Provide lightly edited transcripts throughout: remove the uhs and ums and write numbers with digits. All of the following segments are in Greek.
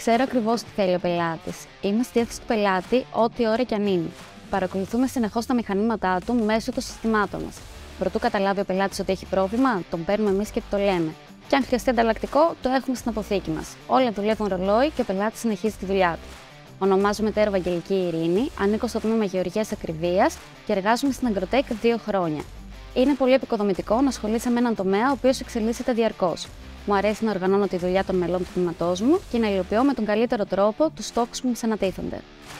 Ξέρω ακριβώς τι θέλει ο πελάτης. Είμαι στη διάθεση του πελάτη ό,τι ώρα κι αν είναι. Παρακολουθούμε συνεχώς τα μηχανήματά του μέσω των συστημάτων μας. Προτού καταλάβει ο πελάτης ότι έχει πρόβλημα, τον παίρνουμε εμείς και το λέμε. Και αν χρειαστεί ανταλλακτικό, το έχουμε στην αποθήκη μας. Όλα δουλεύουν ρολόι και ο πελάτης συνεχίζει τη δουλειά του. Ονομάζομαι Τέρο Βαγγελική Ειρήνη, ανήκω στο τμήμα Γεωργίας Ακριβίας και εργάζομαι στην Agrotech 2 χρόνια. Είναι πολύ επικοδομητικό να ασχολείσαι με έναν τομέα ο οποίος εξελίσσεται διαρκώς. Μου αρέσει να οργανώνω τη δουλειά των μελών του τμήματός μου και να υλοποιώ με τον καλύτερο τρόπο τους στόχους που μου ανατίθενται.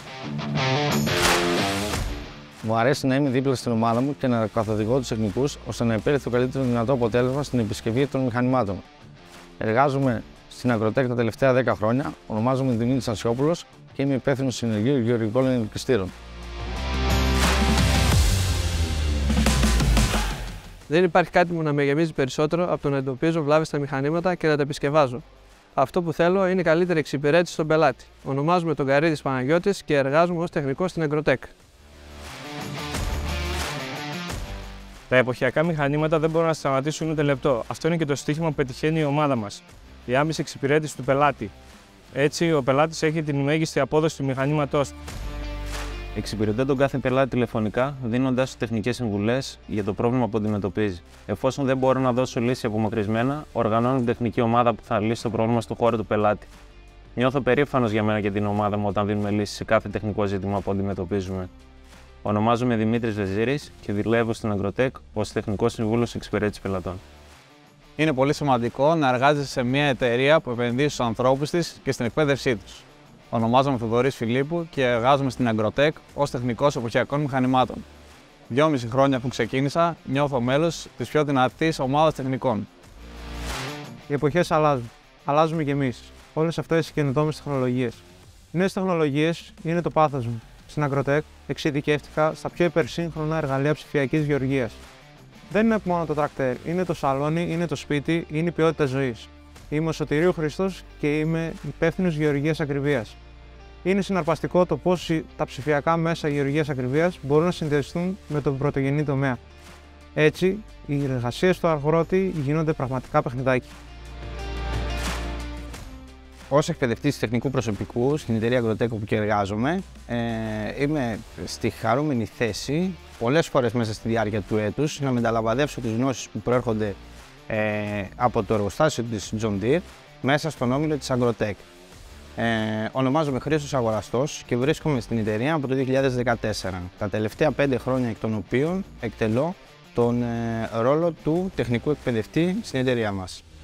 Μου αρέσει να είμαι δίπλα στην ομάδα μου και να καθοδηγώ τους τεχνικούς ώστε να υπέρχει το καλύτερο δυνατό αποτέλεσμα στην επισκευή των μηχανημάτων. Εργάζομαι στην Agrotech τα τελευταία 10 χρόνια, ονομάζομαι Δημήτρης Ανσιόπουλος και είμαι υπεύθυνος συνεργείου γεωργικών ενελκυστήρων. Δεν υπάρχει κάτι που να με γεμίζει περισσότερο από το να εντοπίζω βλάβες στα μηχανήματα και να τα επισκευάζω. Αυτό που θέλω είναι καλύτερη εξυπηρέτηση στον πελάτη. Ονομάζομαι τον Καρίδης Παναγιώτης και εργάζομαι ως τεχνικός στην Agrotech. Τα εποχιακά μηχανήματα δεν μπορούν να σταματήσουν ούτε λεπτό. Αυτό είναι και το στοίχημα που πετυχαίνει η ομάδα μας. Η άμεση εξυπηρέτηση του πελάτη. Έτσι, ο πελάτης έχει την μέγιστη απόδοση του μηχανήματός του. Εξυπηρετώ τον κάθε πελάτη τηλεφωνικά, δίνοντάς του τεχνικές συμβουλές για το πρόβλημα που αντιμετωπίζει. Εφόσον δεν μπορώ να δώσω λύση απομακρυσμένα, οργανώνω την τεχνική ομάδα που θα λύσει το πρόβλημα στο χώρο του πελάτη. Νιώθω περήφανος για μένα και την ομάδα μου όταν δίνουμε λύση σε κάθε τεχνικό ζήτημα που αντιμετωπίζουμε. Ονομάζομαι Δημήτρης Βεζίρης και δουλεύω στην Agrotech ως τεχνικός συμβούλος εξυπηρέτησης πελατών. Είναι πολύ σημαντικό να εργάζεσαι σε μια εταιρεία που επενδύει στους ανθρώπους της και στην εκπαίδευσή τους. Ονομάζομαι Θοδωρής Φιλίππου και εργάζομαι στην Agrotech ως τεχνικός εποχιακών μηχανημάτων. 2,5 χρόνια που ξεκίνησα, νιώθω μέλος της πιο δυνατής ομάδας τεχνικών. Οι εποχές αλλάζουν. Αλλάζουμε κι εμείς. Όλες αυτές οι καινοτόμες τεχνολογίες. Οι νέες τεχνολογίες είναι το πάθος μου. Στην Agrotech εξειδικεύτηκα στα πιο υπερσύγχρονα εργαλεία ψηφιακής γεωργίας. Δεν είναι μόνο το τρακτέρ, είναι το σαλόνι, είναι το σπίτι, είναι η ποιότητα ζωής. Είμαι ο Σωτηρίου Χριστός και είμαι υπεύθυνος Γεωργίας Ακριβίας. Είναι συναρπαστικό το πώς τα ψηφιακά μέσα Γεωργίας Ακριβίας μπορούν να συνδυαστούν με τον πρωτογενή τομέα. Έτσι, οι εργασίες του αγρότη γίνονται πραγματικά παιχνιδάκι. Ως εκπαιδευτής τεχνικού προσωπικού στην εταιρεία Agrotech που και εργάζομαι, είμαι στη χαρούμενη θέση πολλές φορές μέσα στη διάρκεια του έτους να μεταλαμπαδεύσω τις γνώσεις που προέρχονται από το εργοστάσιο της John Deere μέσα στον όμιλο της Agrotech. Ονομάζομαι Χρήστος Αγοραστός και βρίσκομαι στην εταιρεία από το 2014, τα τελευταία 5 χρόνια εκ των οποίων εκτελώ τον ρόλο του τεχνικού εκπαιδευτή στην εταιρεία μας.